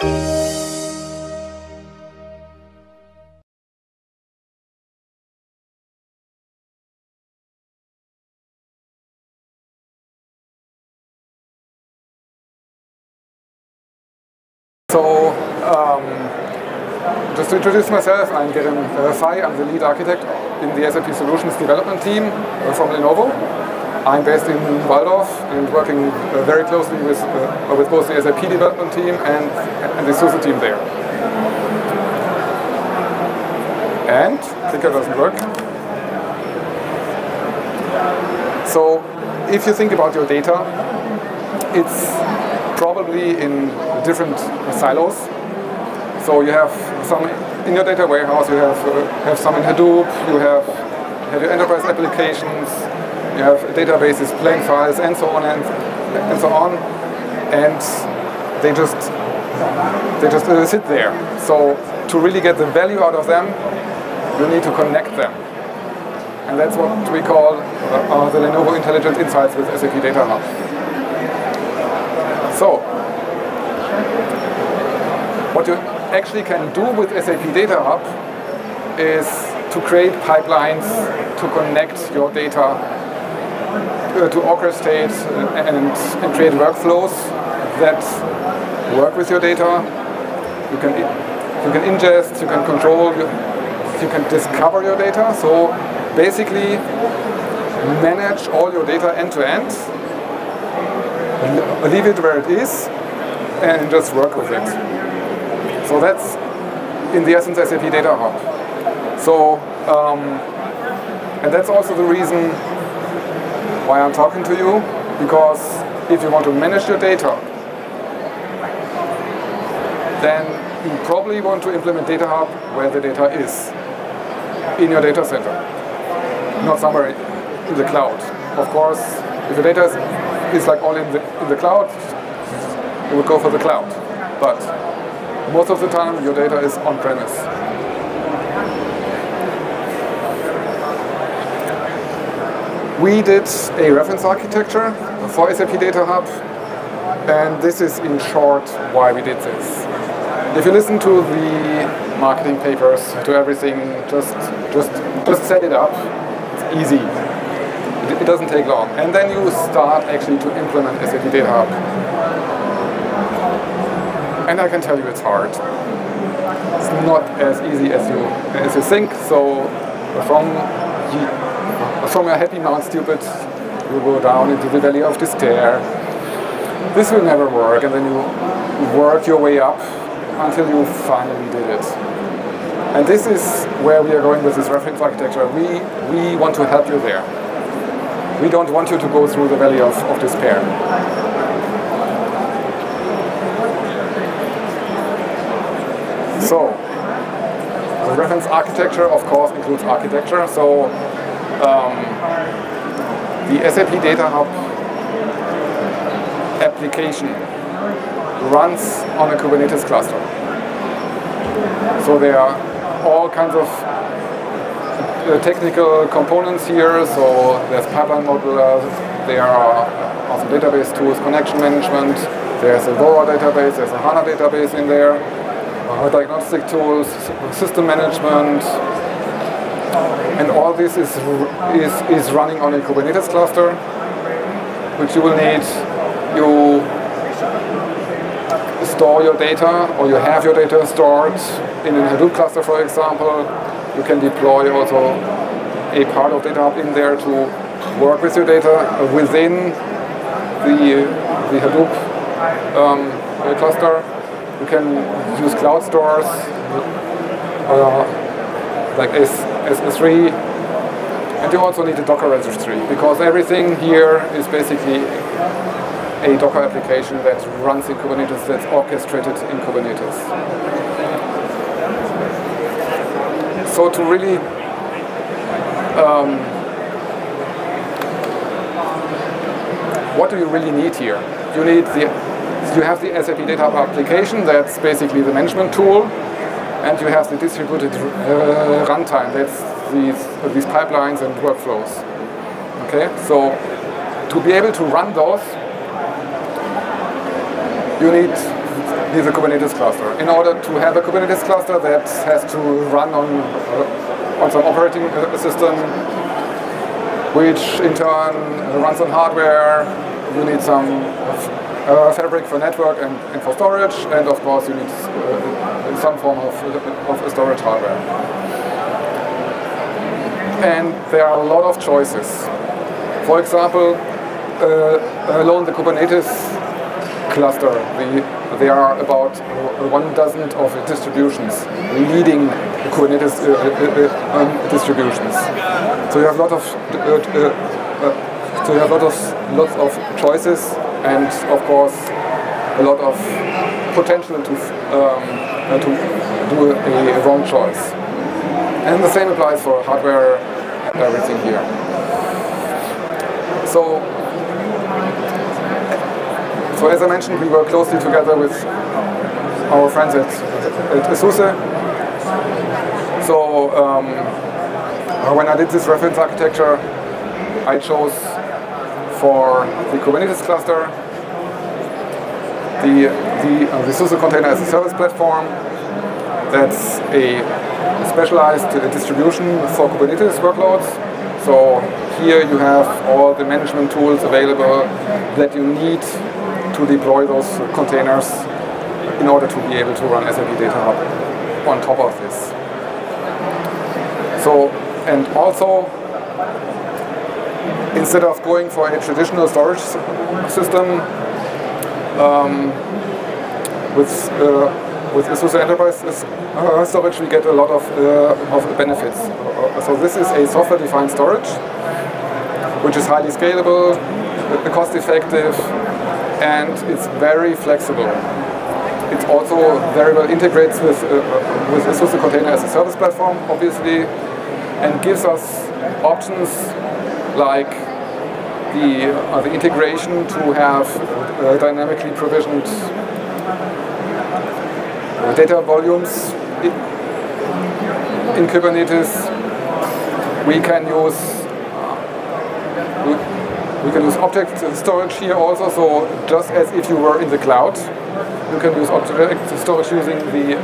So, just to introduce myself, I'm Geren Fay. I'm the lead architect in the SAP Solutions development team from Lenovo. I'm based in Walldorf and working very closely with both the SAP development team and the SUSE team there. And clicker doesn't work. So, if you think about your data, it's probably in different silos. So you have some in your data warehouse, you have some in Hadoop, you have your enterprise applications, you have databases, plain files, and so on and so on, and they just sit there. So to really get the value out of them, you need to connect them, and that's what we call the Lenovo Intelligent Insights with SAP Data Hub. So, what you actually can do with SAP Data Hub is to create pipelines to connect your data, to orchestrate and create workflows that work with your data. You can ingest, you can control, you can discover your data. So basically, manage all your data end to end. Leave it where it is and just work with it. So that's in the essence SAP Data Hub. So and that's also the reason why I'm talking to you, because if you want to manage your data, then you probably want to implement Data Hub where the data is, in your data center, not somewhere in the cloud. Of course, if the data is like all in the cloud, you would go for the cloud. But most of the time, your data is on-premise. We did a reference architecture for SAP Data Hub, and this is in short why we did this. If you listen to the marketing papers, to everything, just set it up. It's easy. It doesn't take long. And then you start actually to implement SAP Data Hub. And I can tell you it's hard. It's not as easy as you think. So from a happy Mount Stupid, you go down into the valley of despair. This will never work, and then you work your way up until you finally did it. And this is where we are going with this reference architecture. We want to help you there. We don't want you to go through the valley of despair. So, the reference architecture, of course, includes architecture. So, the SAP Data Hub application runs on a Kubernetes cluster. So there are all kinds of technical components here. So there's pipeline modeler, there are also database tools, connection management, there's a Vora database, there's a HANA database in there, diagnostic tools, system management, and all this is running on a Kubernetes cluster, which you will need. You store your data, or you have your data stored in a Hadoop cluster, for example. You can deploy also a part of Data Hub in there to work with your data within the Hadoop cluster. You can use cloud stores like S3, and you also need a Docker registry, because everything here is basically a Docker application that runs in Kubernetes, that's orchestrated in Kubernetes. So to really what do you really need here? You have the SAP Data Hub application, that's basically the management tool, and you have the distributed runtime, that's these pipelines and workflows. Okay, so to be able to run those, you need needs a Kubernetes cluster. In order to have a Kubernetes cluster, that has to run on some operating system, which in turn runs on hardware. You need some fabric for network and for storage, and of course you need some form of storage hardware. And there are a lot of choices. For example, alone the Kubernetes cluster, there are about 1 dozen of distributions, leading Kubernetes distributions. So you have lots of choices, and of course a lot of potential to do a wrong choice. And the same applies for hardware and everything here. So as I mentioned, we work closely together with our friends at SUSE. So when I did this reference architecture, I chose for the Kubernetes cluster the SUSE Container as a Service platform. That's a specialized distribution for Kubernetes workloads. So here you have all the management tools available that you need to deploy those containers in order to be able to run SAP Data Hub on top of this. So, and also, instead of going for a traditional storage system with SUSE Enterprise storage, we get a lot of benefits. So this is a software-defined storage, which is highly scalable, cost-effective, and it's very flexible. It also very well integrates with SUSE Container as a Service platform, obviously, and gives us options like the integration to have dynamically provisioned data volumes in Kubernetes. We can use object storage here also. So just as if you were in the cloud, you can use object storage using the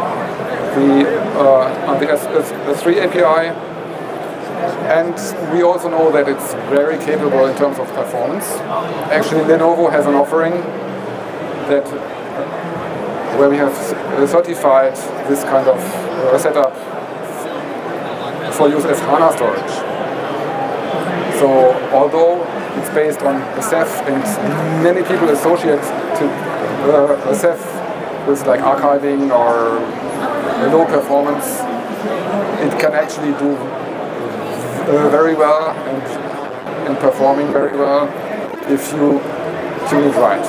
S3 API. And we also know that it's very capable in terms of performance. Actually, Lenovo has an offering that where we have certified this kind of setup for use as HANA storage. So although it's based on Ceph, and many people associate Ceph with like archiving or low performance, it can actually do very well and performing very well if you tune it right.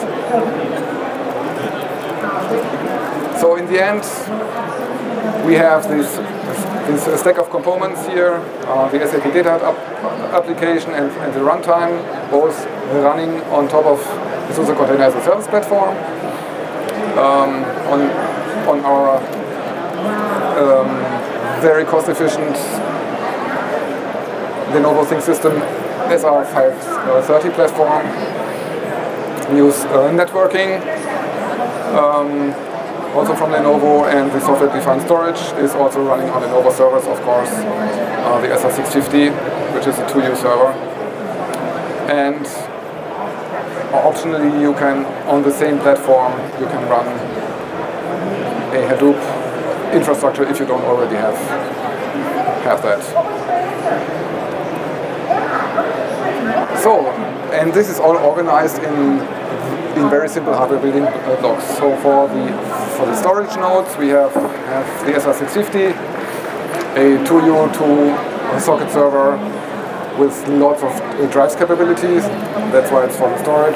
So in the end, we have this stack of components here, the SAP Data Hub application and the runtime, both running on top of the SUSE Container as a Service platform on our very cost-efficient Lenovo ThinkSystem SR530 platform. We use networking, also from Lenovo, and the software-defined storage is also running on Lenovo servers, of course, the SR650, which is a 2U server. And optionally, you can, on the same platform, you can run a Hadoop infrastructure if you don't already have that. So, and this is all organized in very simple hardware building blocks. So for the storage nodes, we have the SR650, a 2U 2-socket server with lots of drives capabilities. That's why it's for the storage.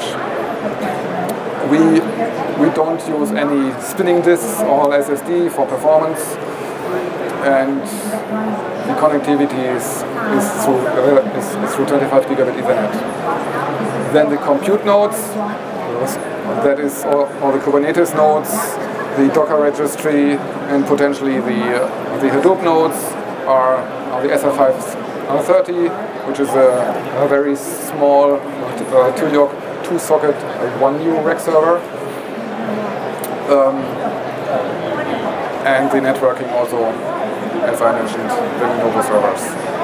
We don't use any spinning disks or SSD for performance, and the connectivity is through 25 gigabit Ethernet. Then the compute nodes, that is all the Kubernetes nodes, the Docker registry, and potentially the Hadoop nodes are the SR530, which is a very small 2-socket 1U rack server. And the networking also, as I mentioned, the Lenovo servers.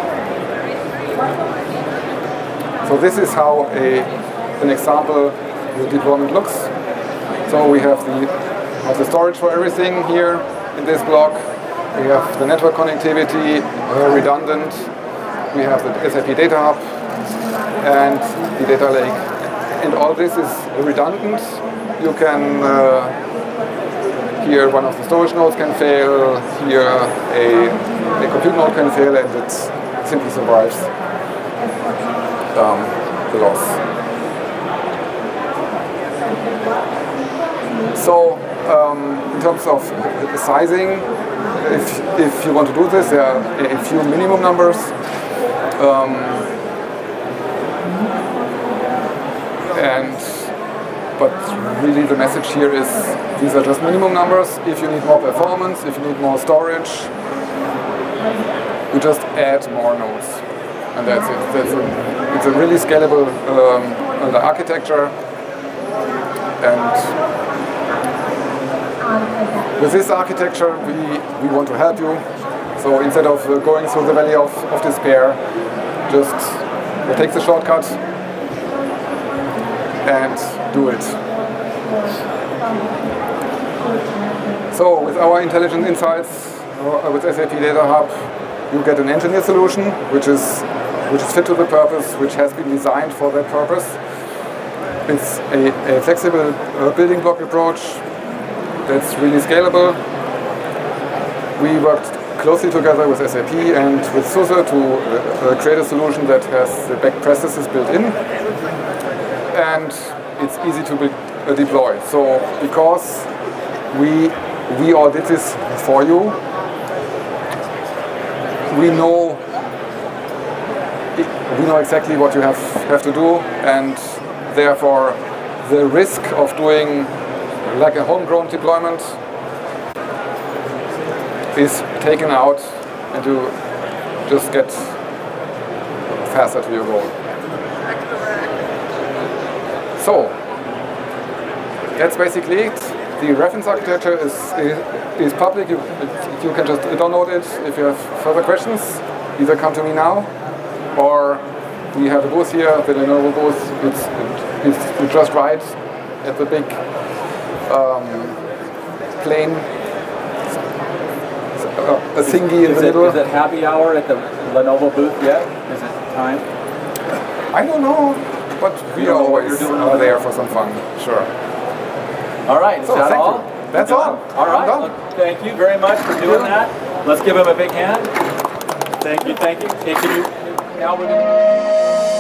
So this is how an example deployment looks. So we have the storage for everything here in this block. We have the network connectivity, redundant. We have the SAP Data Hub and the data lake. And all this is redundant. You can here one of the storage nodes can fail, here a compute node can fail, and it simply survives the loss. So in terms of sizing, if you want to do this, there are a few minimum numbers. But really the message here is these are just minimum numbers. If you need more performance, if you need more storage, you just add more nodes. And that's it. It's a really scalable architecture. And with this architecture, we want to help you. So instead of going through the valley of despair, just take the shortcut and do it. So with our intelligent insights, with SAP Data Hub, you get an engineer solution which is fit to the purpose, which has been designed for that purpose. It's a flexible building block approach that's really scalable. We worked closely together with SAP and with SUSE to create a solution that has the back processes built in, and it's easy to deploy. So because we all did this for you, we know exactly what you have to do, and therefore the risk of doing like a homegrown deployment is taken out, and you just get faster to your goal. So that's basically it. The reference architecture is public. You can just download it. If you have further questions, either come to me now, or we have a booth here, the Lenovo booth. It's just right at the big plane, a thingy in the middle. Is it happy hour at the Lenovo booth yet? Is it time? I don't know, but we are always there for some fun. Sure. All right, is that all? That's all. All right, well, thank you very much for doing that. Let's give him a big hand. Thank you, thank you. Hey, can you, now we're going to...